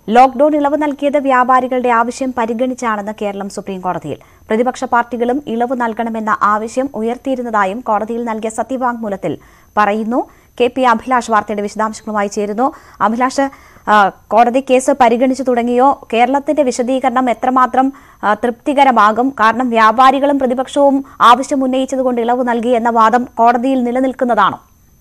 Lockdown ഇളവ് നൽകിയത് വ്യാപാരികളുടെ ആവശ്യം പരിഗണിച്ചാണെന്ന് കേരളം സുപ്രീംകോടതിയിൽ. പ്രതിപക്ഷ പാർട്ടികളും ഇളവ് നൽകണമെന്ന ആവശ്യം ഉയർത്തിയിരുന്നതായും കോടതിയിൽ നൽകിയ സത്യവാങ്മൂലത്തിൽ പറയുന്നു. KP അഭിലാഷ് വാർത്തയുടെ വിശദാംശങ്ങളുമായി ചേരുന്നു. അഭിലാഷ്, കോടതി കേസ് പരിഗണിച്ചു തുടങ്ങിയോ? കേരളത്തിന്റെ വിശദീകരണം എത്രമാത്രം തൃപ്തികരമാകും? കാരണം വ്യാപാരികളും പ്രതിപക്ഷവും ആവശ്യം ഉന്നയിച്ചതുകൊണ്ട് ഇളവ് നൽകി എന്ന വാദം കോടതിയിൽ നിലനിൽക്കുന്നതാണോ?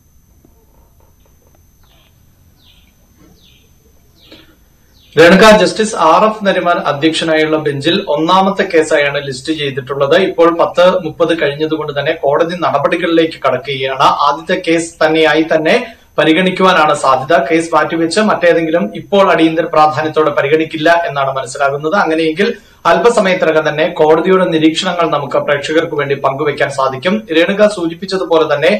രേണുക, ജസ്റ്റിസ് RF നരിമാൻ അധ്യക്ഷനായുള്ള ബെഞ്ചിൽ ഒന്നാമത്തെ കേസായാണ് ലിസ്റ്റ് ചെയ്തിട്ടുള്ളത്. ഇപ്പോൾ 10:30 കഴിഞ്ഞതുകൊണ്ട് തന്നെ കോടതി നടപടികളിലേക്ക് കടക്കുകയാണ്. ആദ്യത്തെ കേസ് തന്നെയായി തന്നെ പരിഗണിക്കുവാനാണ് സാധ്യത. കേസ് മാറ്റിവെച്ച് മറ്റേതെങ്കിലും ഇപ്പോൾ അടിയന്തര പ്രാധാന്യത്തോടെ പരിഗണിക്കില്ല എന്നാണ് മനസ്സിലാകുന്നത്. അങ്ങനെയെങ്കിൽ അല്പസമയത്തിനകം തന്നെ കോടതിയുടെ നിരീക്ഷണങ്ങൾ നമുക്ക് പ്രേക്ഷകർക്ക് വേണ്ടി പങ്കുവയ്ക്കാൻ സാധിക്കും. രേണുക സൂചിപ്പിച്ചതുപോലെ തന്നെ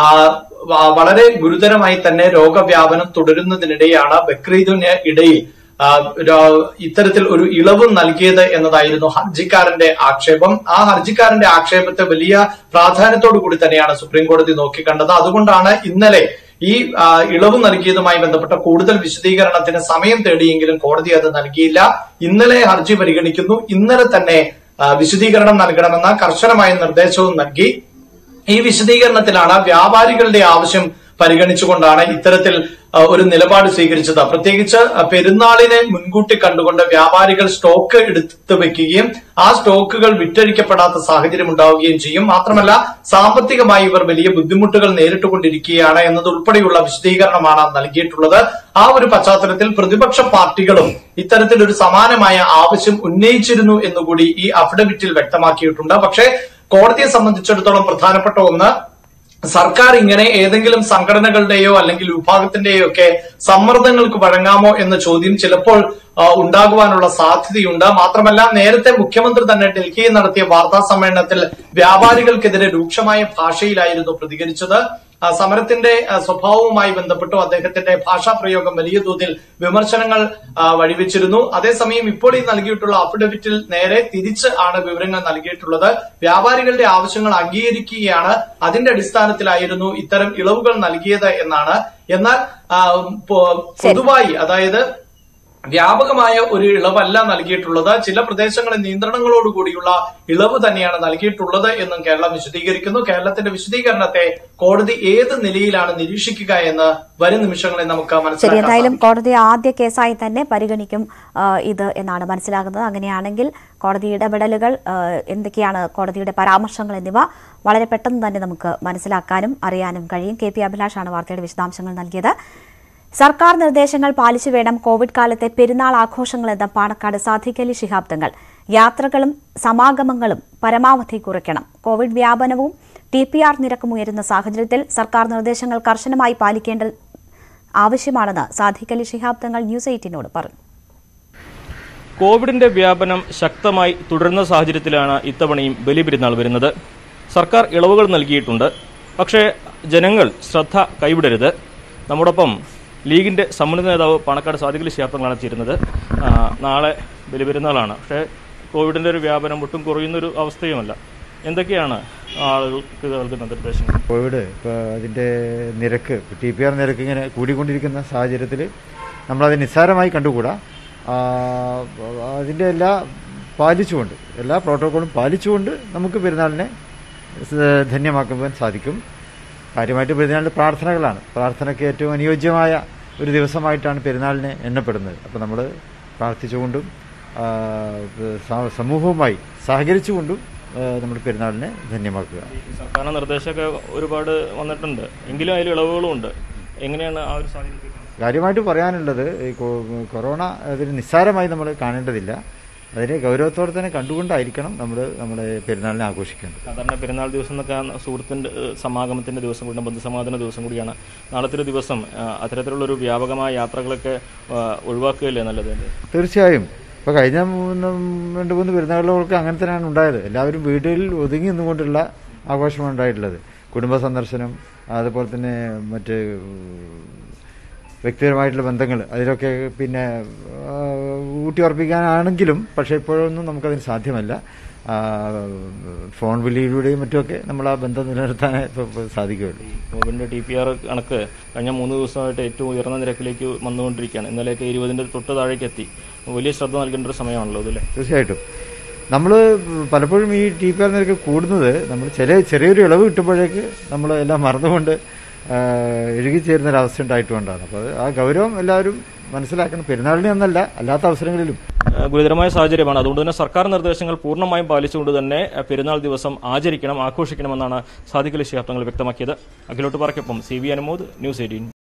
വളരെ ഗുരുതരമായി തന്നെ രോഗവ്യാപനം തുടരുന്നതിനിടെയാണ് ബക്രീദിന് ഇടയിൽ ഇത്തരത്തിൽ ഒരു ഇളവ് നൽകിയത് എന്നതായിരുന്നു ഹർജിക്കാരന്റെ ആക്ഷേപം. ആ ഹർജിക്കാരന്റെ ആക്ഷേപത്തെ വലിയ പ്രാധാന്യത്തോടു കൂടി തന്നെയാണ് സുപ്രീംകോടതി നോക്കിക്കണ്ടത്. അതുകൊണ്ടാണ് ഇന്നലെ ഈ ഇളവ് നൽകിയതുമായി ബന്ധപ്പെട്ട കൂടുതൽ വിശദീകരണത്തിന് സമയം തേടിയെങ്കിലും കോടതി അത് നൽകിയില്ല. ഇന്നലെ ഹർജി പരിഗണിക്കുന്നു. ഇന്നലെ തന്നെ വിശദീകരണം നൽകണമെന്ന കർശനമായ നിർദ്ദേശവും നൽകി. ഈ വിശദീകരണത്തിലാണ് വ്യാപാരികളുടെ ആവശ്യം പരിഗണിച്ചുകൊണ്ടാണ് ഇത്തരത്തിൽ ഒരു നിലപാട് സ്വീകരിച്ചത്. പ്രത്യേകിച്ച് പെരുന്നാളിനെ മുൻകൂട്ടി കണ്ടുകൊണ്ട് വ്യാപാരികൾ സ്റ്റോക്ക് എടുത്തു വെക്കുകയും ആ സ്റ്റോക്കുകൾ വിറ്റഴിക്കപ്പെടാത്ത സാഹചര്യം ഉണ്ടാവുകയും ചെയ്യും. മാത്രമല്ല, സാമ്പത്തികമായി ഇവർ വലിയ ബുദ്ധിമുട്ടുകൾ നേരിട്ടുകൊണ്ടിരിക്കുകയാണ് എന്നതുൾപ്പെടെയുള്ള വിശദീകരണമാണ് നൽകിയിട്ടുള്ളത്. ആ ഒരു പശ്ചാത്തലത്തിൽ പ്രതിപക്ഷ പാർട്ടികളും ഇത്തരത്തിലൊരു സമാനമായ ആവശ്യം ഉന്നയിച്ചിരുന്നു എന്നുകൂടി ഈ അഫിഡവിറ്റിൽ വ്യക്തമാക്കിയിട്ടുണ്ട്. പക്ഷേ കോടതിയെ സംബന്ധിച്ചിടത്തോളം പ്രധാനപ്പെട്ട ഒന്ന്, സർക്കാർ ഇങ്ങനെ ഏതെങ്കിലും സംഘടനകളുടെയോ അല്ലെങ്കിൽ വിഭാഗത്തിന്റെയോ ഒക്കെ സമ്മർദ്ദങ്ങൾക്ക് വഴങ്ങാമോ എന്ന ചോദ്യം ചിലപ്പോൾ ഉണ്ടാകുവാനുള്ള സാധ്യതയുണ്ട്. മാത്രമല്ല, നേരത്തെ മുഖ്യമന്ത്രി തന്നെ ഡൽഹിയിൽ നടത്തിയ വാർത്താ സമ്മേളനത്തിൽ വ്യാപാരികൾക്കെതിരെ രൂക്ഷമായ ഭാഷയിലായിരുന്നു പ്രതികരിച്ചത്. സമരത്തിന്റെ സ്വഭാവവുമായി ബന്ധപ്പെട്ടു അദ്ദേഹത്തിന്റെ ഭാഷാ പ്രയോഗം വലിയ തോതിൽ വിമർശനങ്ങൾ വഴിവെച്ചിരുന്നു. അതേസമയം ഇപ്പോൾ ഈ നൽകിയിട്ടുള്ള അഫിഡവിറ്റിൽ നേരെ തിരിച്ച് ആണ് വിവരങ്ങൾ നൽകിയിട്ടുള്ളത്. വ്യാപാരികളുടെ ആവശ്യങ്ങൾ അംഗീകരിക്കുകയാണ്, അതിന്റെ അടിസ്ഥാനത്തിലായിരുന്നു ഇത്തരം ഇളവുകൾ നൽകിയത് എന്നാണ്. എന്നാൽ പൊതുവായി, അതായത് വ്യാപകമായ ഒരു ഇളവല്ല നൽകിയിട്ടുള്ളത്. ചില പ്രദേശങ്ങളിൽ നിയന്ത്രണങ്ങളോടുകൂടിയുള്ള ഇളവ് തന്നെയാണ് നൽകിയിട്ടുള്ളത് എന്നും കേരളം വിശദീകരിക്കുന്നു. കേരളത്തിന്റെ വിശദീകരണത്തെ കോടതി ഏത് നിലയിലാണ് നിരീക്ഷിക്കുക എന്ന് വരും നിമിഷങ്ങളിൽ നമുക്ക് മനസ്സിലാക്കാം. എന്തായാലും കോടതി ആദ്യ കേസായി തന്നെ പരിഗണിക്കും ഇത് എന്നാണ് മനസ്സിലാകുന്നത്. അങ്ങനെയാണെങ്കിൽ കോടതി ഇടപെടലുകൾ എന്തൊക്കെയാണ്, കോടതിയുടെ പരാമർശങ്ങൾ എന്നിവ വളരെ പെട്ടെന്ന് തന്നെ നമുക്ക് മനസ്സിലാക്കാനും അറിയാനും കഴിയും. KP അഭിലാഷാണ് വാർത്തയുടെ വിശദാംശങ്ങൾ നൽകിയത്. സർക്കാർ നിർദ്ദേശങ്ങൾ പാലിച്ചു വേണം കോവിഡ് കാലത്തെ പെരുന്നാൾ ആഘോഷങ്ങളെന്ന പാണക്കാട് സാദിഖ് അലി ശിഹാബ് തങ്ങൾ. യാത്രകളും സമാഗമങ്ങളും പരമാവധി കുറയ്ക്കണം. കോവിഡ് വ്യാപനവും TPR നിരക്കും ഉയരുന്ന സാഹചര്യത്തിൽ സർക്കാർ നിർദ്ദേശങ്ങൾ കർശനമായി പാലിക്കേണ്ടത് ആവശ്യമാണെന്ന് സാദിഖ് അലി ശിഹാബ് തങ്ങൾ ന്യൂസ് 18നോട് പറഞ്ഞു. കോവിഡിന്റെ വ്യാപനം ശക്തമായി തുടരുന്ന സാഹചര്യത്തിലാണ് ഇത്തവണയും ബലിപെരുന്നാൾ വരുന്നത്. സർക്കാർ ഇളവുകൾ നൽകിയിട്ടുണ്ട്. പക്ഷേ ജനങ്ങൾ ശ്രദ്ധ കൈവിടരുത്. നമ്മോടൊപ്പം ലീഗിന്റെ സമ്മേളന നേതാവ് പാണക്കാട് സാദിഖ് അലി ശിഹാബ് തങ്ങളാണ് ചേരുന്നത്. നാളെ ബലിപെരുന്നാളാണ്. പക്ഷേ കോവിഡിന്റെ ഒരു വ്യാപനം ഒട്ടും കുറയുന്നൊരു അവസ്ഥയുമല്ല. എന്തൊക്കെയാണ് ആളുകൾക്ക് നൽകുന്ന നിർദ്ദേശങ്ങൾ? കോവിഡ് ഇപ്പോൾ അതിൻ്റെ നിരക്ക്, TPR നിരക്ക് ഇങ്ങനെ കൂടിക്കൊണ്ടിരിക്കുന്ന സാഹചര്യത്തിൽ നമ്മളത് നിസ്സാരമായി കണ്ടുകൂടാ. അതിൻ്റെ പാലിച്ചുകൊണ്ട്, എല്ലാ പ്രോട്ടോക്കോളും പാലിച്ചുകൊണ്ട് നമുക്ക് പെരുന്നാളിനെ ധന്യമാക്കുവാൻ സാധിക്കും. കാര്യമായിട്ട് പെരുന്നാളിൻ്റെ പ്രാർത്ഥനകളാണ്. പ്രാർത്ഥനയ്ക്ക് ഏറ്റവും അനുയോജ്യമായ ഒരു ദിവസമായിട്ടാണ് പെരുന്നാളിനെ എണ്ണപ്പെടുന്നത്. അപ്പോൾ നമ്മൾ പ്രാർത്ഥിച്ചുകൊണ്ടും സമൂഹവുമായി സഹകരിച്ചുകൊണ്ടും നമ്മുടെ പെരുന്നാളിനെ ധന്യമാക്കുക. സർക്കാർ നിർദ്ദേശമൊക്കെ ഒരുപാട് വന്നിട്ടുണ്ട്, എങ്കിലും അതിൽ ഇളവുകളും ഉണ്ട്. എങ്ങനെയാണ് ആ ഒരു സാഹചര്യം? കാര്യമായിട്ട് പറയാനുള്ളത്, ഈ കൊറോണ അതിന് നിസ്സാരമായി നമ്മൾ കാണേണ്ടതില്ല. അതിനെ ഗൗരവത്തോടെ തന്നെ കണ്ടുകൊണ്ടായിരിക്കണം നമ്മുടെ പെരുന്നാളിനെ ആഘോഷിക്കേണ്ടത്. സാധാരണ പെരുന്നാൾ ദിവസം എന്നൊക്കെ സുഹൃത്തിൻ്റെ സമാഗമത്തിൻ്റെ ദിവസം കൂടിയാണ്, ബന്ധുസമാധാന ദിവസം കൂടിയാണ്. നാളത്തെ ഒരു ദിവസം അത്തരത്തിലുള്ളൊരു വ്യാപകമായ യാത്രകളൊക്കെ ഒഴിവാക്കുകയല്ലേ നല്ലത്? തീർച്ചയായും. ഇപ്പോൾ കഴിഞ്ഞ 2-3 പെരുന്നാളുകൾക്ക് അങ്ങനെ തന്നെയാണ് ഉണ്ടായത്. എല്ലാവരും വീടുകളിൽ ഒതുങ്ങി നിന്നുകൊണ്ടുള്ള ആഘോഷമാണ് ഉണ്ടായിട്ടുള്ളത്. കുടുംബ സന്ദർശനം, അതുപോലെ തന്നെ മറ്റ് വ്യക്തിപരമായിട്ടുള്ള ബന്ധങ്ങൾ, അതിലൊക്കെ പിന്നെ ഊട്ടിയുറപ്പിക്കാനാണെങ്കിലും പക്ഷേ ഇപ്പോഴൊന്നും നമുക്കതിന് സാധ്യമല്ല. ഫോൺ വിളിയിലൂടെയും മറ്റുമൊക്കെ നമ്മൾ ആ ബന്ധം നിലനിർത്താനേ സാധിക്കുകയുള്ളൂ. കോവിഡിന്റെ TPR കണക്ക് കഴിഞ്ഞ 3 ദിവസമായിട്ട് ഏറ്റവും ഉയർന്ന നിരക്കിലേക്ക് വന്നുകൊണ്ടിരിക്കുകയാണ്. ഇന്നലെയൊക്കെ 20ന്റെ തൊട്ട് താഴേക്ക് എത്തി. വലിയ ശ്രദ്ധ നൽകേണ്ട ഒരു സമയമാണല്ലോ അതല്ലേ? തീർച്ചയായിട്ടും. നമ്മൾ പലപ്പോഴും ഈ TPR നിരക്ക് കൂടുന്നത് നമ്മൾ ചെറിയൊരു ഇളവ് കിട്ടുമ്പോഴേക്ക് നമ്മൾ എല്ലാം മറന്നുകൊണ്ട് ഇഴുകിച്ചേരുന്നൊരവസ്ഥ ഉണ്ടായിട്ടുകൊണ്ടാണ്. അപ്പോൾ ആ ഗൗരവം എല്ലാവരും മനസ്സിലാക്കണം. പെരുന്നാളിനെ ഒന്നല്ല, അല്ലാത്ത അവസരങ്ങളിലും ഗുരുതരമായ സാഹചര്യമാണ്. അതുകൊണ്ട് തന്നെ സർക്കാർ നിർദ്ദേശങ്ങൾ പൂർണ്ണമായും പാലിച്ചുകൊണ്ട് തന്നെ പെരുന്നാൾ ദിവസം ആചരിക്കണം, ആഘോഷിക്കണമെന്നാണ് സാദിഖ് അലി ശിഹാബ് തങ്ങൾ വ്യക്തമാക്കിയത്. അഖിലോട്ട് പാറയ്ക്കൊപ്പം CV അനുമോദ്, ന്യൂസ് 18.